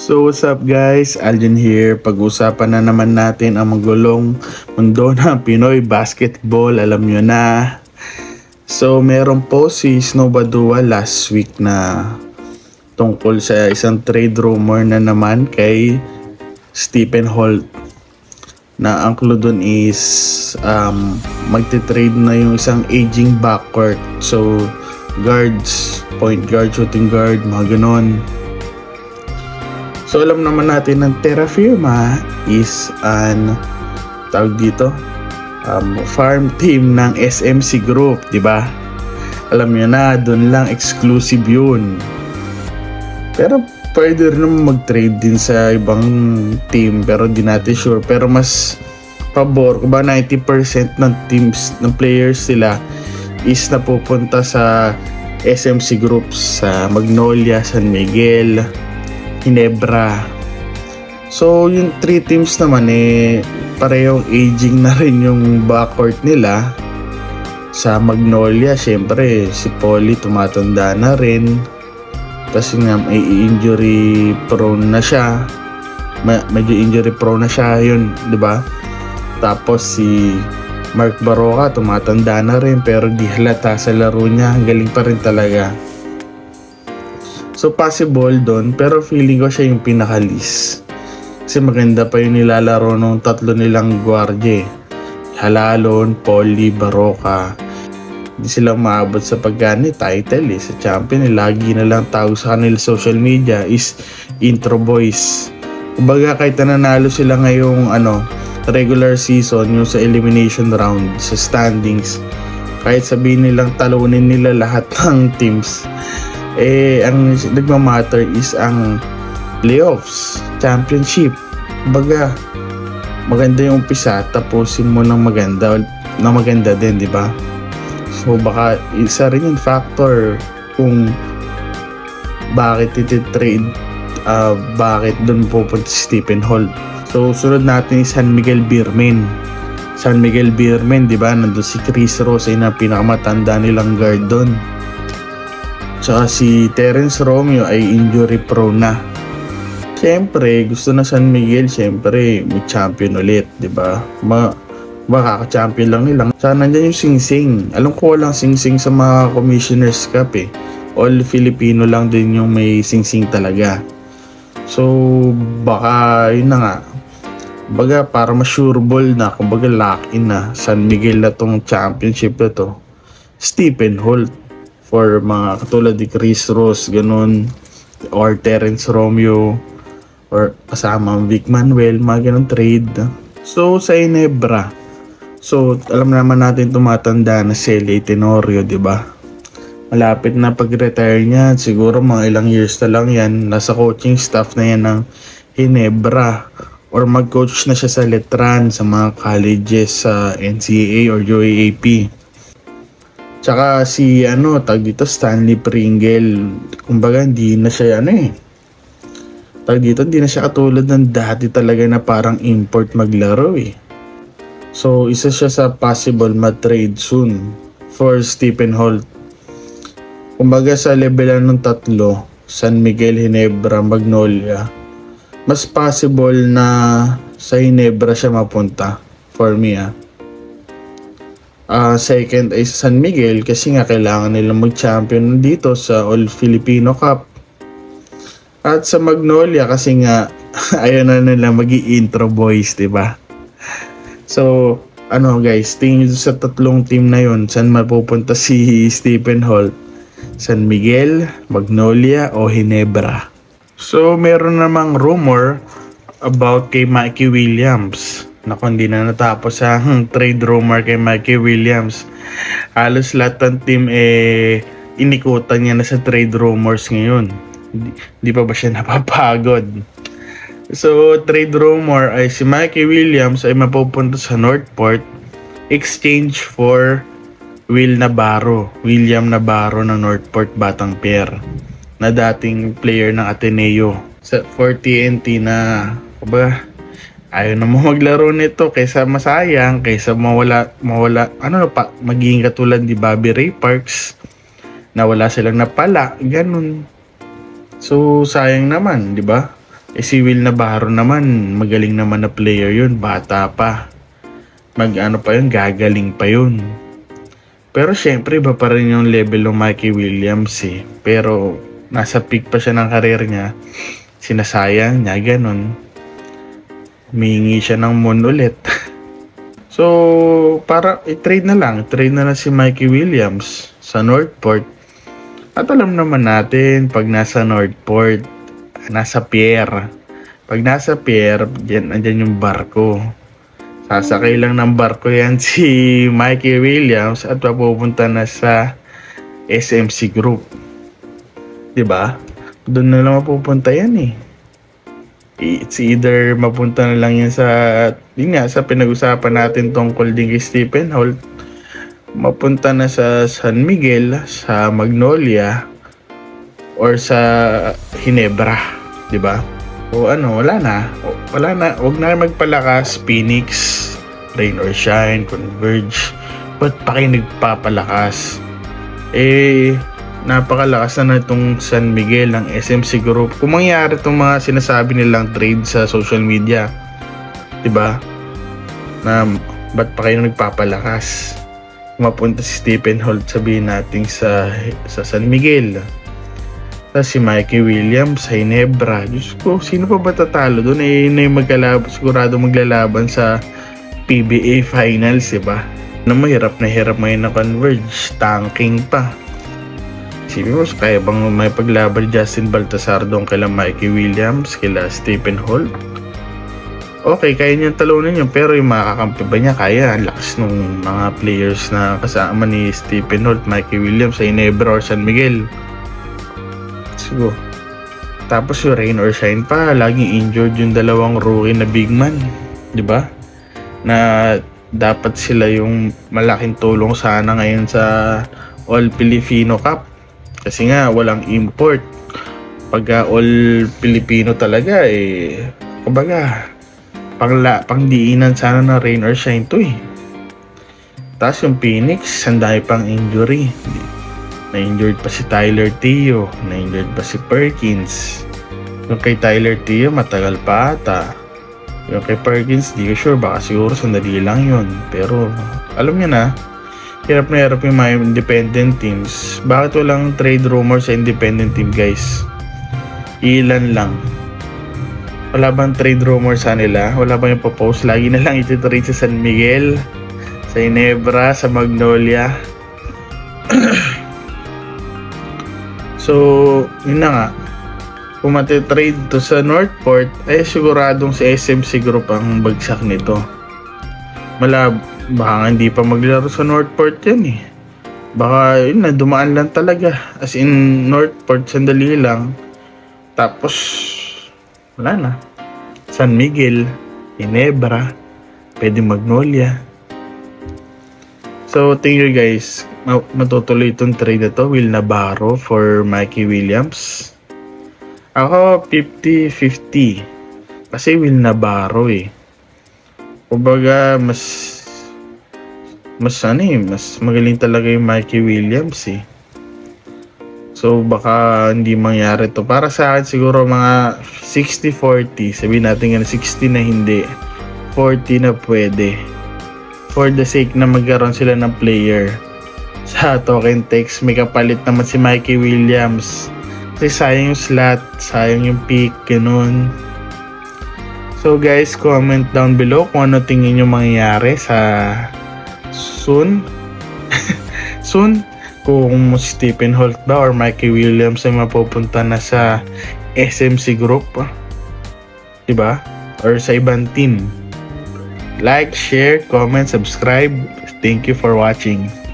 So what's up guys, Aljan here. Pag-usapan na naman natin ang magulong mundo ng Pinoy basketball, alam nyo na. So meron po si Snow Badua last week na tungkol sa isang trade rumor na naman kay Stephen Holt. Na ang clue dun is magte-trade na yung isang aging backcourt. So guards, point guard, shooting guard, mga ganon. So alam naman natin ng Terra Firma is an farm team ng SMC Group, di ba? Alam niyo na, doon lang exclusive yun. Pero pwede rin naman mag-trade din sa ibang team, pero di natin sure. Pero mas pabor, ba 90% ng teams, ng players sila is napupunta sa SMC Group, sa Magnolia, San Miguel, Ginebra. So yung 3 teams naman parehong aging na rin yung backcourt nila. Sa Magnolia syempre si Polly tumatanda na rin, tapos nga may injury prone na siya, medyo injury prone na siya yun, di ba? Tapos si Mark Baroka tumatanda na rin, pero di halata sa laro niya, ang galing pa rin talaga. So possible doon, pero feeling ko siya yung pinakalis. Kasi maganda pa yung nilalaro ng tatlo nilang guardia. Halalon, Polly, Baroka. Hindi sila maabot sa pagkani title sa champion. Lagi na lang tawag sa kanila social media is intro boys. Kumbaga kahit nanalo sila ngayong regular season, yung sa elimination round, sa standings, kahit sabihin nilang talunin nila lahat ng teams, ang nagmamatter is ang playoffs, championship. Baga maganda yung umpisa, tapusin mo ng maganda din, di ba? So baka isa rin yung factor kung bakit iti-trade, bakit doon pupunta si Stephen Holt. So sunod natin is San Miguel Beermen. San Miguel Beermen, di ba? Nandun si Chris Rose na pinakamatanda nilang guard doon. Tsaka si Terence Romeo ay injury prone na. Siyempre, gusto na San Miguel, siyempre, may champion ulit, di ba? Makaka-champion lang nila. Tsaka nandyan yung Sing Sing. Alam ko walang Sing Sing sa mga Commissioner's Cup All Filipino lang din yung may Sing Sing talaga. So, baka, yun na nga. Baga, para ma-sure ball na, kumbaga lock in na, San Miguel na tong championship na to. Stephen Holt. For mga katulad ni Chris Ross, ganun, or Terence Romeo, or kasama ang Vic Manuel, mga ganun trade. So sa Ginebra, so alam naman natin tumatanda na si L.A. Tenorio, di ba? Malapit na pag-retire niya, siguro mga ilang years na lang yan, nasa coaching staff na yan ng Ginebra, or mag-coach na siya sa Letran, sa mga colleges sa NCAA or UAAP. Tsaka si Stanley Pringle, kumbaga hindi na siya hindi na siya katulad ng dati talaga na parang import maglaro So isa siya sa possible ma-trade soon for Stephen Holt. Kumbaga sa level ng tatlo, San Miguel, Ginebra, Magnolia, mas possible na sa Ginebra siya mapunta for me Second ay sa San Miguel kasi nga kailangan nilang mag-champion dito sa All Filipino Cup. At sa Magnolia kasi nga ayaw na nila magi-intro boys, diba? So, guys, tingin sa tatlong team na yon, saan mapupunta si Stephen Holt? San Miguel, Magnolia o Ginebra? So, meron namang rumor about kay Mikey Williams. Naku, hindi na natapos ang trade rumor kay Mikey Williams. Halos lahat ng team inikutan niya na sa trade rumors ngayon. Hindi pa ba siya napapagod? So, trade rumor ay si Mikey Williams ay mapupunta sa Northport exchange for William Navarro ng Northport Batang Pier, na dating player ng Ateneo for TNT na ayaw na mo maglaro nito kaysa masayang, kaysa mawala magiging katulad ni Bobby Ray Parks na wala silang napala, ganun. So sayang naman, di ba? Si Will Navarro naman, magaling naman na player yun, bata pa. Gagaling pa yun. Pero syempre, iba pa rin yung level ng Mikey Williams eh. Pero nasa peak pa siya ng karir niya. Sinasayang niya, ganun. Humingi siya ng moon ulit. So, para i-trade na lang si Mikey Williams sa Northport. At alam naman natin, pag nasa Northport, nasa pier. Pag nasa pier, andyan yung barko. Sasakay lang ng barko yan si Mikey Williams at papupunta na sa SMC Group. Diba? Doon na lang mapupunta yan eh. It's either mapunta na lang yan sa pinag-usapan natin tungkol din kay Stephen Holt. Mapunta na sa San Miguel, sa Magnolia, or sa Ginebra, di ba? O wala na. Huwag na magpalakas. Phoenix, Rain or Shine, Converge. Ba't pa kayo nagpapalakas? Napakalakas na itong San Miguel ng SMC Group. Kung mangyari itong mga sinasabi nilang trade sa social media, diba? Na ba't pa kayo nagpapalakas? Mapunta si Stephen Holt, sabihin natin sa San Miguel. Tapos si Mikey Williams sa Ginebra. Diyos ko, sino pa ba tatalo doon? Sigurado maglalaban sa PBA Finals, diba? Mahirap ngayon na Converge. Tanking pa. Isipin mo, kaya bang may paglaban Justin Baltasar doon kila Mikey Williams, kila Stephen Holt? Okay, kaya niyang talunin yun, pero yung makakampi ba niya? Kaya, ang lakas ng mga players na kasama ni Stephen Holt, Mikey Williams sa Ginebra or San Miguel. Siguro. Tapos yung Rain or Shine pa, laging injured yung dalawang rookie na big man. Diba? Na dapat sila yung malaking tulong sana ngayon sa All Filipino Cup. Kasi nga, walang import. Pagka all Filipino talaga, kumbaga, pangdiinan sana na Rain or Shine to eh. Tapos yung Phoenix, sanday pang injury. Na-injured pa si Tyler Teo. Na-injured pa si Perkins. Yung kay Tyler Teo, matagal pa ata. Yung kay Perkins, di ko sure. Baka siguro sandali lang yun. Pero, alam niyo na, hirap na hirap yung mga independent teams. Bakit walang trade rumor sa independent team, guys? Ilan lang. Wala bang trade rumor sa nila? Wala bang yung post? Lagi na lang ititrade sa San Miguel, sa Ginebra, sa Magnolia. So, yun na nga. Kung matitrade to sa Northport, siguradong si SMC Group ang bagsak nito. Baka hindi pa maglaro sa Northport yan eh. Baka yun na, dumaan lang talaga. As in, Northport, sandali lang. Tapos, wala na. San Miguel, Ginebra, pwede Magnolia. So, thank you guys. Matutuloy itong trade na to. Will Navarro for Mikey Williams. Ako, 50-50. Kasi Will Navarro eh. Kumbaga, mas magaling talaga yung Mikey Williams eh. So baka hindi mangyari to. Para sa akin siguro mga 60-40. Sabihin natin 60 na hindi, 40 na pwede. For the sake na magkaroon sila ng player. Sa token text, may kapalit naman si Mikey Williams. Kasi sayang yung slot, sayang yung pick, ganun. So guys, comment down below kung ano tingin nyo mangyayari sa soon kung Stephen Holt ba or Mikey Williams ay mapupunta na sa SMC Group, diba? Or sa ibang team. Like, share, comment, subscribe. Thank you for watching.